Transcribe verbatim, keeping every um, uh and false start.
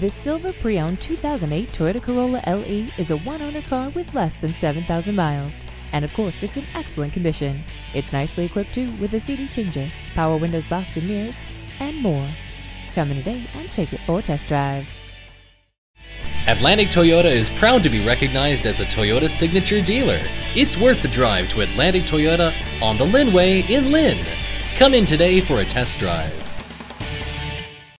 This silver pre-owned two thousand eight Toyota Corolla L E is a one-owner car with less than seven thousand miles. And of course, it's in excellent condition. It's nicely equipped too with a C D changer, power windows, locks and mirrors, and more. Come in today and take it for a test drive. Atlantic Toyota is proud to be recognized as a Toyota signature dealer. It's worth the drive to Atlantic Toyota on the Lynnway in Lynn. Come in today for a test drive.